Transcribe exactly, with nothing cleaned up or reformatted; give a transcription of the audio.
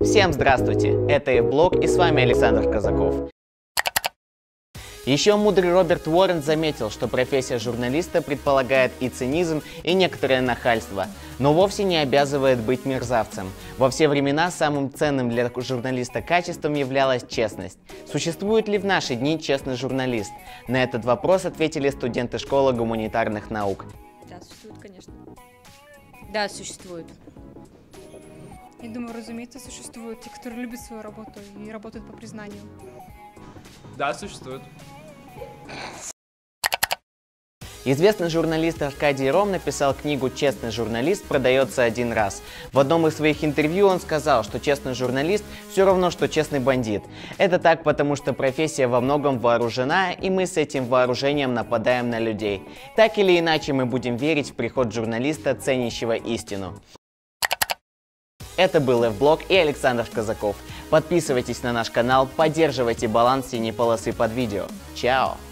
Всем здравствуйте! Это F-блог и с вами Александр Казаков. Еще мудрый Роберт Уоррен заметил, что профессия журналиста предполагает и цинизм, и некоторое нахальство, но вовсе не обязывает быть мерзавцем. Во все времена самым ценным для журналиста качеством являлась честность. Существует ли в наши дни честный журналист? На этот вопрос ответили студенты школы гуманитарных наук. Да, существует, конечно. Да, существует. Я думаю, разумеется, существуют те, которые любят свою работу и работают по признанию. Да, существует. Известный журналист Аркадий Ром написал книгу «Честный журналист продается один раз». В одном из своих интервью он сказал, что честный журналист все равно, что честный бандит. Это так, потому что профессия во многом вооружена, и мы с этим вооружением нападаем на людей. Так или иначе мы будем верить в приход журналиста, ценящего истину. Это был F-блог и Александр Казаков. Подписывайтесь на наш канал, поддерживайте баланс синей полосы под видео. Чао!